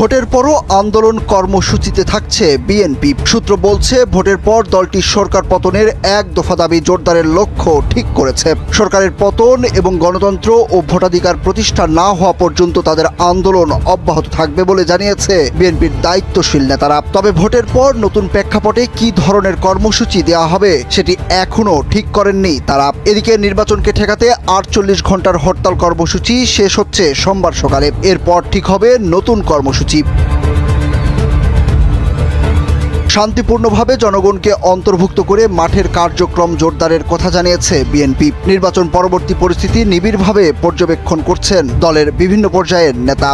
ভোটের পরও আন্দোলন কর্মসূচিতে থাকছে বিএনপি। সূত্র বলছে, ভোটের পর দলটি সরকার পতনের এক দফা দাবি জোরদারের লক্ষ্য ঠিক করেছে। সরকারের পতন এবং গণতন্ত্র ও ভোটাধিকার প্রতিষ্ঠা না হওয়া পর্যন্ত তাদের আন্দোলন অব্যাহত থাকবে বলে জানিয়েছে বিএনপির দায়িত্বশীল নেতারা। তবে ভোটের পর নতুন প্রেক্ষাপটে কি ধরনের কর্মসূচি দেওয়া হবে সেটি এখনও ঠিক করেননি তারা। এদিকে নির্বাচনকে ঠেকাতে 48 ঘন্টার হরতাল কর্মসূচি শেষ হচ্ছে সোমবার সকালে। এরপর ঠিক হবে নতুন কর্মসূচি। শান্তিপূর্ণভাবে জনগণকে অন্তর্ভুক্ত করে মাঠের কার্যক্রম জোরদারের কথা জানিয়েছে বিএনপি। নির্বাচন পরবর্তী পরিস্থিতি নিবিড়ভাবে পর্যবেক্ষণ করছেন দলের বিভিন্ন পর্যায়ের নেতা।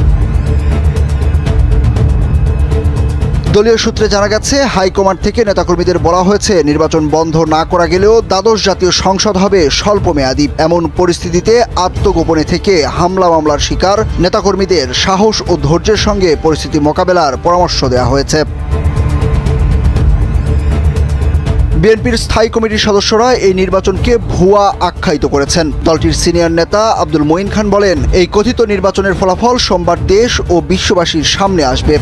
দলীয় সূত্রে জানা গেছে, হাইকমান্ড থেকে নেতাকর্মীদের বলা হয়েছে নির্বাচন বন্ধ না করা গেলেও দ্বাদশ জাতীয় সংসদ হবে স্বল্পমেয়াদী। এমন পরিস্থিতিতে আত্মগোপনে থেকে হামলা মামলার শিকার নেতাকর্মীদের সাহস ও ধৈর্যের সঙ্গে পরিস্থিতি মোকাবেলার পরামর্শ দেওয়া হয়েছে। বিএনপির স্থায়ী কমিটির সদস্যরা এই নির্বাচনকে ভুয়া আখ্যায়িত করেছেন। দলটির সিনিয়র নেতা আব্দুল মঈন খান বলেন, এই কথিত নির্বাচনের ফলাফল সোমবার দেশ ও বিশ্ববাসীর সামনে আসবে।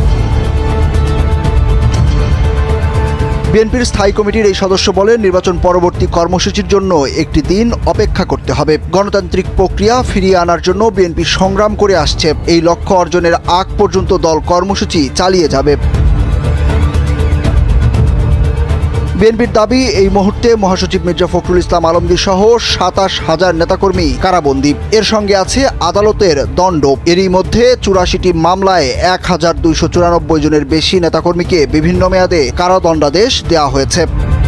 বিএনপির স্থায়ী কমিটির এই সদস্য বলেন, নির্বাচন পরবর্তী কর্মসূচির জন্য একটি দিন অপেক্ষা করতে হবে। গণতান্ত্রিক প্রক্রিয়া ফিরিয়ে আনার জন্য বিএনপি সংগ্রাম করে আসছে। এই লক্ষ্য অর্জনের আগ পর্যন্ত দল কর্মসূচি চালিয়ে যাবে। বিএনপির দাবি, এই মুহূর্তে মহাসচিব মির্জা ফখরুল ইসলাম আলমগীর সহ ২৭,০০০ নেতাকর্মী কারাবন্দী। এর সঙ্গে আছে আদালতের দণ্ড। এরই মধ্যে ৮৪টি মামলায় ১,২৯৪ জনের বেশি নেতাকর্মীকে বিভিন্ন মেয়াদে কারাদণ্ডাদেশ দেওয়া হয়েছে।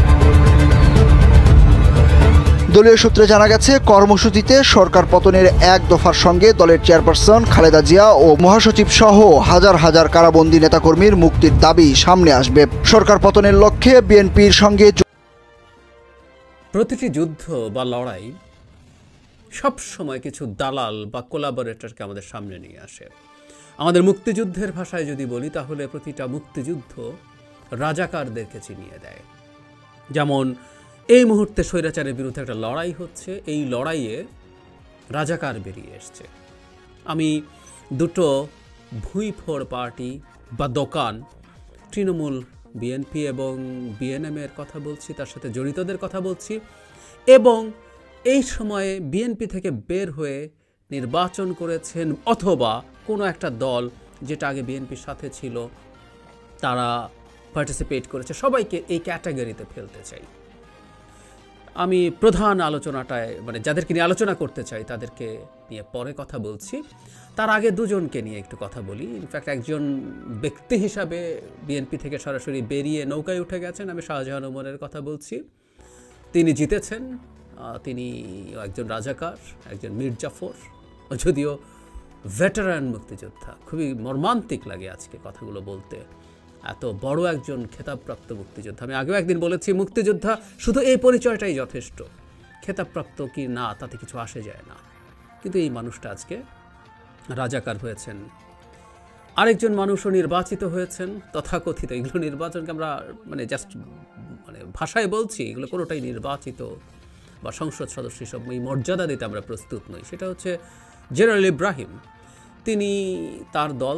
দলীয় সূত্রে জানা গেছে, কর্মসূচিতে সরকার পতনের এক দফার সঙ্গে দলের চেয়ারপারসন খালেদা জিয়া ও মহাসচিব সহ হাজার হাজার কারাবন্দী নেতাকর্মীর মুক্তির দাবি সামনে আসবে। সরকার পতনের লক্ষ্যে বিএনপির সঙ্গে প্রতিটি যুদ্ধ বা লড়াই সব সময় কিছু দালাল বা কোলাবরেটরকে আমাদের সামনে নিয়ে আসে। আমাদের মুক্তিযুদ্ধের ভাষায় যদি বলি, তাহলে প্রতিটা মুক্তিযুদ্ধ রাজাকারদেরকে চিনিয়ে দেয়। যেমন এই মুহূর্তে স্বৈরাচারের বিরুদ্ধে একটা লড়াই হচ্ছে, এই লড়াইয়ে রাজাকার বেরিয়ে এসছে। আমি দুটো ভুঁইফোড় পার্টি বা দোকান, তৃণমূল, বিএনপি এবং বিএনএমের কথা বলছি, তার সাথে জড়িতদের কথা বলছি, এবং এই সময়ে বিএনপি থেকে বের হয়ে নির্বাচন করেছেন অথবা কোনো একটা দল যেটা আগে বিএনপির সাথে ছিল তারা পার্টিসিপেট করেছে, সবাইকে এই ক্যাটাগরিতে ফেলতে চাই। আমি প্রধান আলোচনাটায় যাদেরকে নিয়ে আলোচনা করতে চাই তাদেরকে নিয়ে পরে কথা বলছি। তার আগে দুজনকে নিয়ে একটু কথা বলি। ইনফ্যাক্ট একজন ব্যক্তি হিসাবে বিএনপি থেকে সরাসরি বেরিয়ে নৌকায় উঠে গেছেন, আমি শাহজাহান ওমরের কথা বলছি। তিনি জিতেছেন, তিনি একজন রাজাকার, একজন মির্জাফর, যদিও ভেটারান মুক্তিযোদ্ধা। খুবই মর্মান্তিক লাগে আজকে কথাগুলো বলতে, এত বড় একজন খেতাবপ্রাপ্ত মুক্তিযোদ্ধা। আমি আগেও একদিন বলেছি, মুক্তিযোদ্ধা শুধু এই পরিচয়টাই যথেষ্ট, খেতাবপ্রাপ্ত কি না তাতে কিছু আসে যায় না। কিন্তু এই মানুষটা আজকে রাজাকার হয়েছেন। আরেকজন মানুষও নির্বাচিত হয়েছেন তথাকথিত। এগুলো নির্বাচনকে আমরা জাস্ট ভাষায় বলছি, এগুলো কোনোটাই নির্বাচিত বা সংসদ সদস্য সব এই মর্যাদা দিতে আমরা প্রস্তুত নই। সেটা হচ্ছে জেনারেল ইব্রাহিম। তিনি, তার দল,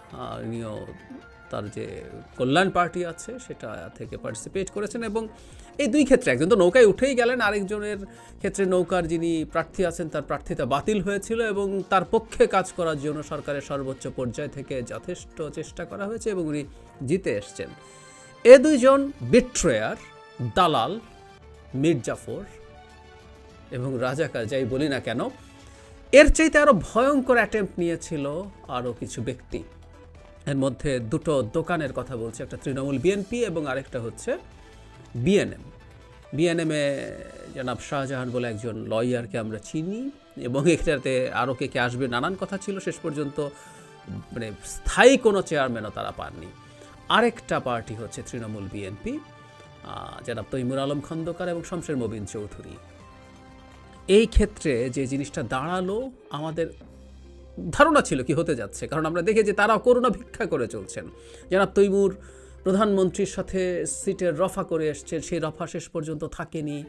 তার যে কল্যাণ পার্টি আছে সেটা থেকে পার্টিসিপেট করেছেন, এবং এই দুই ক্ষেত্রে একজন তো নৌকায় উঠেই গেলেন, আরেকজনের ক্ষেত্রে নৌকার যিনি প্রার্থী আছেন তার প্রার্থিতা বাতিল হয়েছিল এবং তার পক্ষে কাজ করার জন্য সরকারের সর্বোচ্চ পর্যায় থেকে যথেষ্ট চেষ্টা করা হয়েছে এবং উনি জিতে এসছেন। এ দুইজন বিট্রেয়ার, দালাল, মির্জাফর এবং রাজাকার যাই বলি না কেন, এর চাইতে আরও ভয়ঙ্কর অ্যাটেম্প্ট নিয়েছিল আরও কিছু ব্যক্তি। এর মধ্যে দুটো দোকানের কথা বলছে, একটা তৃণমূল বিএনপি এবং আরেকটা হচ্ছে বিএনএম। বিএনএমে জনাব শাহজাহান বলে একজন লয়ারকে আমরা চিনি, এবং এটাতে আরও কে কে আসবে নানান কথা ছিল। শেষ পর্যন্ত স্থায়ী কোনো চেয়ারম্যানও তারা পাননি। আরেকটা পার্টি হচ্ছে তৃণমূল বিএনপি, জনাব তৈমুর আলম খন্দকার এবং শমশের মবিন চৌধুরী। এই ক্ষেত্রে যে জিনিসটা দাঁড়ালো, আমাদের ধারণা ছিল কি হতে যাচ্ছে, কারণ আমরা দেখে যে তারা করোনা ভিক্ষা করে চলছেন। জনাব তৈমুর প্রধানমন্ত্রীর সাথে সিটের রফা করে এসছেন, সেই রফা শেষ পর্যন্ত থাকেনি।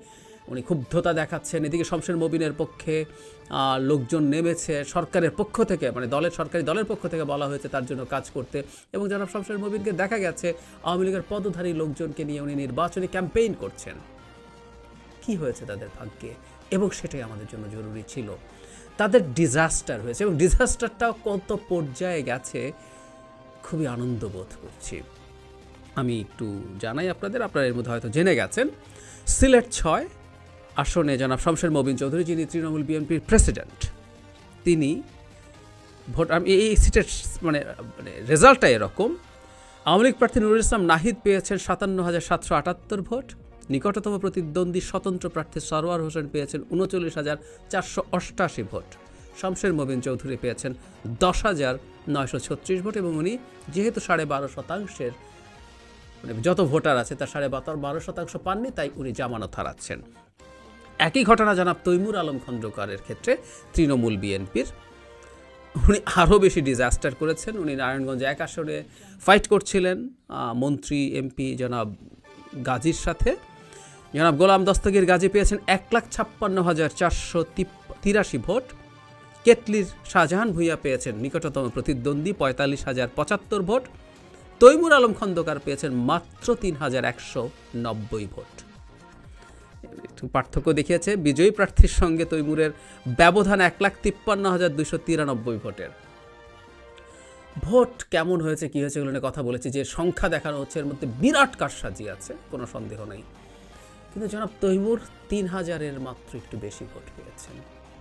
উনি ক্ষুব্ধতা দেখাচ্ছেন। এদিকে শমশের মবিনের পক্ষে লোকজন নেমেছে সরকারের পক্ষ থেকে, মানে সরকারি দলের পক্ষ থেকে বলা হয়েছে তার জন্য কাজ করতে। এবং জনাব শমশের মবিনকে দেখা গেছে আওয়ামী লীগের পদধারী লোকজনকে নিয়ে উনি নির্বাচনী ক্যাম্পেইন করছেন। কি হয়েছে তাদের ভাগ্যে, এবং সেটাই আমাদের জন্য জরুরি ছিল। তাদের ডিজাস্টার হয়েছে, এবং ডিজাস্টারটাও কত পর্যায়ে গেছে খুবই আনন্দ বোধ করছি। আমি একটু জানাই আপনারা এর মধ্যে হয়তো জেনে গেছেন, সিলেট 6 আসনে জনাব শমশের মবিন চৌধুরী, যিনি তৃণমূল বিএনপির প্রেসিডেন্ট, তিনি ভোট, আমি এই সিটের মানে রেজাল্টটা এরকম। আওয়ামী লীগ প্রার্থী নুরুল ইসলাম নাহিদ পেয়েছেন 57,778 ভোট। নিকটতম প্রতিদ্বন্দ্বী স্বতন্ত্র প্রার্থী সরওয়ার হোসেন পেয়েছেন 39,488 ভোট। শমশের মবিন চৌধুরী পেয়েছেন 10,936 ভোট, এবং উনি যেহেতু 12.5%, মানে যত ভোটার আছে তার 12.5% পাননি, তাই উনি জামানত হারাচ্ছেন। একই ঘটনা জানাব তৈমুর আলম খন্দকারের ক্ষেত্রে তৃণমূল বিএনপির। উনি আরও বেশি ডিজাস্টার করেছেন। উনি নারায়ণগঞ্জ 1 আসনে ফাইট করছিলেন মন্ত্রী এমপি জনাব গাজীর সাথে। জনাব গোলাম দস্তগীর গাজী পেয়েছেন 1,56,483 ভোট। কেটলির শাহজাহান ভূঁইয়া পেয়েছেন নিকটতম প্রতিদ্বন্দ্বী 45,075 ভোট। তৈমুর আলম খন্দকার পেয়েছেন মাত্র 3,190 ভোট। একটু পার্থক্য দেখিয়েছে, বিজয়ী প্রার্থীর সঙ্গে তৈমুরের ব্যবধান 1,53,293 ভোটের। ভোট কেমন হয়েছে, কি হয়েছে, এগুলো নিয়ে কথা বলেছি। যে সংখ্যা দেখানো হচ্ছে এর মধ্যে বিরাট কারসাজি আছে, কোনো সন্দেহ নেই। কিন্তু জনাব তৈমুর 3,000-এর মাত্র একটু বেশি ভোট পেয়েছেন।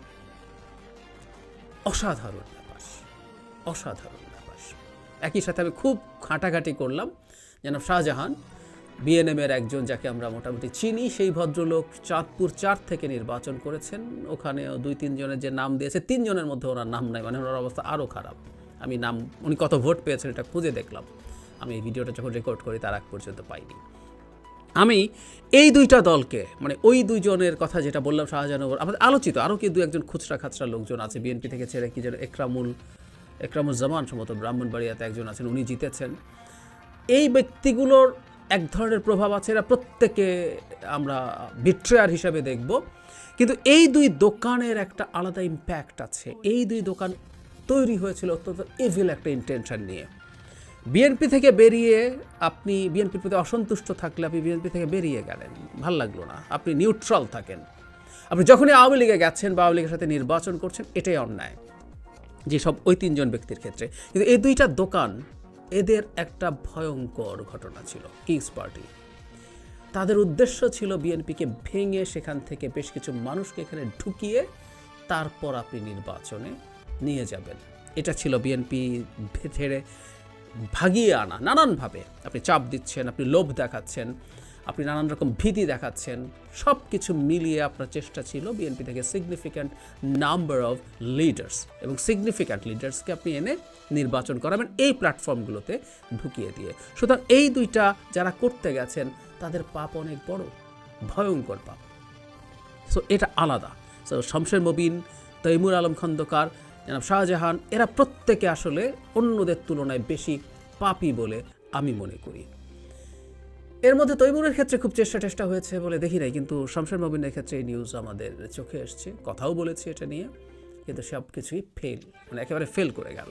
অসাধারণ ব্যাপার, অসাধারণ ব্যাপার। একই সাথে আমি খুব ঘাঁটাঘাঁটি করলাম। জনাব শাহজাহান বিএনএমের একজন, যাকে আমরা মোটামুটি চিনি, সেই ভদ্রলোক চাঁদপুর 4 থেকে নির্বাচন করেছেন। ওখানেও 2-3 জনের যে নাম দিয়েছে, 3 জনের মধ্যে ওনার নাম নাই, মানে ওনার অবস্থা আরও খারাপ। আমি নাম, উনি কত ভোট পেয়েছেন এটা খুঁজে দেখলাম। আমি এই ভিডিওটা যখন রেকর্ড করি তার আগ পর্যন্ত পাইনি। আমি এই দুইটা দলকে, মানে ওই 2 জনের কথা যেটা বললাম, শাহজাহান আমাদের আলোচিত, আরও কি 2-1 খুচরা খাচরা লোকজন আছে বিএনপি থেকে ছেড়ে, কি যেন একরামুজ্জামান সম্ভবত ব্রাহ্মণবাড়িয়াতে একজন আছেন, উনি জিতেছেন। এই ব্যক্তিগুলোর এক ধরনের প্রভাব আছে, এরা প্রত্যেকে আমরা বিট্রেয়ার হিসাবে দেখব, কিন্তু এই 2 দোকানের একটা আলাদা ইম্প্যাক্ট আছে। এই 2 দোকান তৈরি হয়েছিল অত্যন্ত ইভিল একটা ইন্টেনশন নিয়ে। বিএনপি থেকে বেরিয়ে, আপনি বিএনপির প্রতি অসন্তুষ্ট থাকলে আপনি বিএনপি থেকে বেরিয়ে গেলেন, ভাল লাগলো না, আপনি নিউট্রাল থাকেন। আপনি যখনই আওয়ামী লীগে গেছেন বা আওয়ামী লীগের সাথে নির্বাচন করছেন, এটাই অন্যায়, যেসব ওই 3 জন ব্যক্তির ক্ষেত্রে। কিন্তু এই 2টা দোকান, এদের একটা ভয়ঙ্কর ঘটনা ছিল। কিংস পার্টি, তাদের উদ্দেশ্য ছিল বিএনপিকে ভেঙে সেখান থেকে বেশ কিছু মানুষকে এখানে ঢুকিয়ে তারপর আপনি নির্বাচনে নিয়ে যাবেন। এটা ছিল বিএনপি ছেড়ে ভাগিয়ে আনা। নানানভাবে আপনি চাপ দিচ্ছেন, আপনি লোভ দেখাচ্ছেন, আপনি নানান রকম ভীতি দেখাচ্ছেন, সব কিছু মিলিয়ে আপনার চেষ্টা ছিল বিএনপি থেকে সিগনিফিক্যান্ট নাম্বার অফ লিডার্স এবং সিগনিফিক্যান্ট লিডার্সকে আপনি এনে নির্বাচন করাবেন এই প্ল্যাটফর্মগুলোতে ঢুকিয়ে দিয়ে। সুতরাং এই 2টা যারা করতে গেছেন তাদের পাপ অনেক বড়, ভয়ঙ্কর পাপ। সো এটা আলাদা। সো শমশের মবিন, তৈমুর আলম খন্দকার, জনাব শাহজাহান, এরা প্রত্যেকে আসলে অন্যদের তুলনায় বেশি পাপী বলে আমি মনে করি। এর মধ্যে তৈমুরের ক্ষেত্রে খুব চেষ্টা হয়েছে বলে দেখি নাই, কিন্তু শমশের মবিনের ক্ষেত্রে এই নিউজ আমাদের চোখে এসছে, কথাও বলেছি এটা নিয়ে, কিন্তু সব কিছুই ফেল, মানে একেবারে ফেল করে গেল।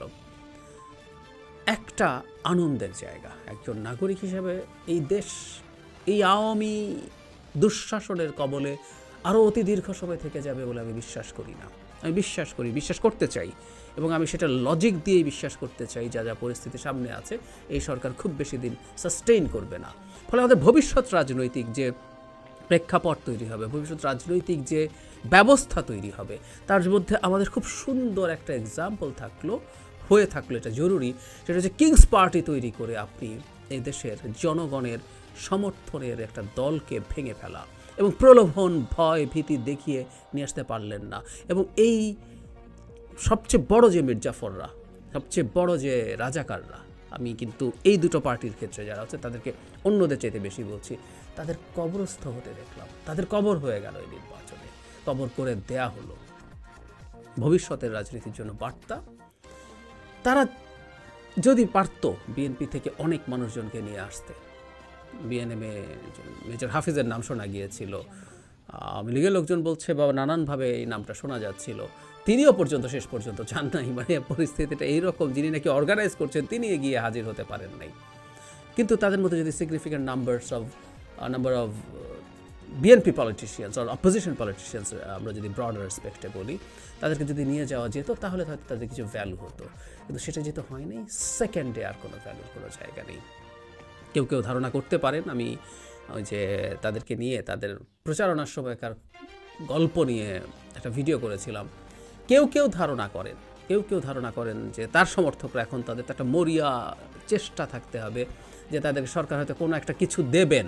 একটা আনন্দের জায়গা, একজন নাগরিক হিসেবে এই দেশ এই আওয়ামী দুঃশাসনের কবলে আরও অতি দীর্ঘ সময় থেকে যাবে বলে আমি বিশ্বাস করি না। আমি বিশ্বাস করতে চাই, এবং আমি সেটা লজিক দিয়েই বিশ্বাস করতে চাই। যা পরিস্থিতি সামনে আছে, এই সরকার খুব বেশি দিন সাস্টেইন করবে না। ফলে আমাদের ভবিষ্যৎ রাজনৈতিক যে প্রেক্ষাপট তৈরি হবে, ভবিষ্যৎ রাজনৈতিক যে ব্যবস্থা তৈরি হবে, তার মধ্যে আমাদের খুব সুন্দর একটা এক্সাম্পল হয়ে থাকলো, এটা জরুরি। সেটা হচ্ছে কিংস পার্টি তৈরি করে আপনি এই দেশের জনগণের সমর্থনের একটা দলকে ভেঙে ফেলা, এবং প্রলোভন, ভয়, ভীতি দেখিয়ে নিয়ে আসতে পারলেন না। এবং এই সবচেয়ে বড় যে মির্জাফররা, সবচেয়ে বড় যে রাজাকাররা, আমি কিন্তু এই 2টো পার্টির ক্ষেত্রে যারা আছে তাদেরকে অন্যদের চাইতে বেশি বলছি, তাদের কবরস্থ হতে দেখলাম। তাদের কবর হয়ে গেল এই নির্বাচনে, কবর করে দেয়া হলো। ভবিষ্যতের রাজনীতির জন্য বার্তা, তারা যদি পারত বিএনপি থেকে অনেক মানুষজনকে নিয়ে আসতে। বিএনএমে মেজর হাফিজের নাম শোনা গিয়েছিল, আওয়ামী লীগের লোকজন বলছে বা নানানভাবে এই নামটা শোনা যাচ্ছিল, তিনিও পর্যন্ত শেষ পর্যন্ত যান নাই। মানে পরিস্থিতিটা এইরকম, যিনি নাকি অর্গানাইজ করছেন তিনি গিয়ে হাজির হতে পারেন নাই। কিন্তু তাদের মধ্যে যদি significant number of BNP politicians আর অপোজিশন পলিটিশিয়ানস, আমরা যদি ব্রড রেসপেক্টে বলি, তাদেরকে যদি নিয়ে যাওয়া যেত তাহলে হয়তো তাদের কিছু ভ্যালু হতো। কিন্তু সেটা যেহেতু হয়নি, সেকেন্ডে আর কোনো ভ্যালুর কোনো জায়গা নেই। কেউ কেউ ধারণা করতে পারেন আমি ওই যে তাদেরকে নিয়ে তাদের প্রচারণার সময়কার গল্প নিয়ে একটা ভিডিও করেছিলাম। কেউ কেউ ধারণা করেন যে তার সমর্থকরা এখন তাদের একটা মরিয়া চেষ্টা থাকতে হবে যে তাদেরকে সরকার হয়তো কোনো একটা কিছু দেবেন।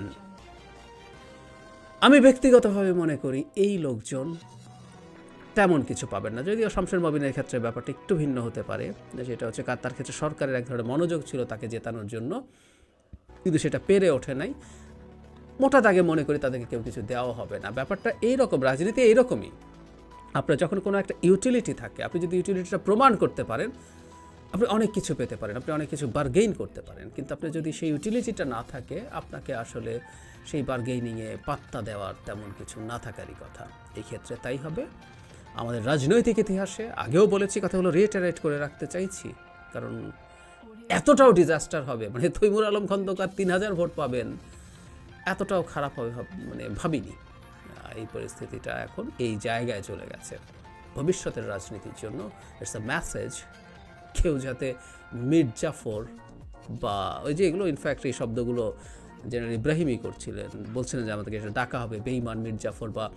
আমি ব্যক্তিগতভাবে মনে করি এই লোকজন তেমন কিছু পাবেন না, যদিও শামসুল মবিনের ক্ষেত্রে ব্যাপারটা একটু ভিন্ন হতে পারে। যেটা হচ্ছে তার ক্ষেত্রে সরকারের এক ধরনের মনোযোগ ছিল তাকে জেতানোর জন্য, কিন্তু সেটা পেরে ওঠে নাই। মোটা দাগে মনে করি তাদেরকে কেউ কিছু দেওয়া হবে না। ব্যাপারটা এইরকম, রাজনীতি এইরকমই। আপনার যখন কোনো একটা ইউটিলিটি থাকে, আপনি যদি ইউটিলিটিটা প্রমাণ করতে পারেন, আপনি অনেক কিছু পেতে পারেন, আপনি অনেক কিছু বার্গেইন করতে পারেন। কিন্তু আপনি যদি সেই ইউটিলিটিটা না থাকে, আপনাকে আসলে সেই বার্গেইনিংয়ে পাত্তা দেওয়ার তেমন কিছু না থাকারই কথা। এই ক্ষেত্রে তাই হবে। আমাদের রাজনৈতিক ইতিহাসে আগেও বলেছি, কথাগুলো রিইটারেট করে রাখতে চাইছি, কারণ এতটাও ডিজাস্টার হবে, মানে তৈমুর আলম খন্দকার 3000 ভোট পাবেন, এতটাও খারাপ হবে মানে ভাবিনি। এই পরিস্থিতিটা এখন এই জায়গায় চলে গেছে। ভবিষ্যতের রাজনীতির জন্য ইটস আ মেসেজ, কেউ যাতে মীর জাফর বা ওই যে এগুলো, ইনফ্যাক্ট এই শব্দগুলো জেনারেল ইব্রাহিমই করছিলেন, বলছিলেন যে আমাদেরকে এটা ডাকা হবে বেঈমান মীর জাফর বা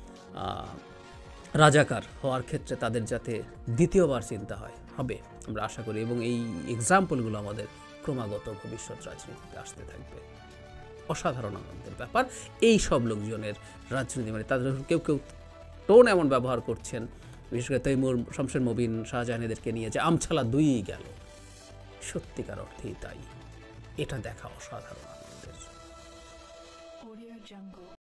রাজাকার হওয়ার ক্ষেত্রে তাদের যাতে দ্বিতীয়বার চিন্তা হবে আমরা আশা করি। এবং এই এক্সাম্পলগুলো আমাদের ক্রমাগত ভবিষ্যৎ রাজনীতিতে আসতে থাকবে। অসাধারণ আনন্দের ব্যাপার এই সব লোকজনের রাজনীতি, মানে তাদের কেউ কেউ টোন এমন ব্যবহার করছেন, বিশেষ করে তৈমুর, শামসুল মবিন, শাহজাহানেদেরকে নিয়ে যে আমছালা দুইই গেল, সত্যিকার অর্থেই তাই। এটা দেখা অসাধারণ আনন্দের।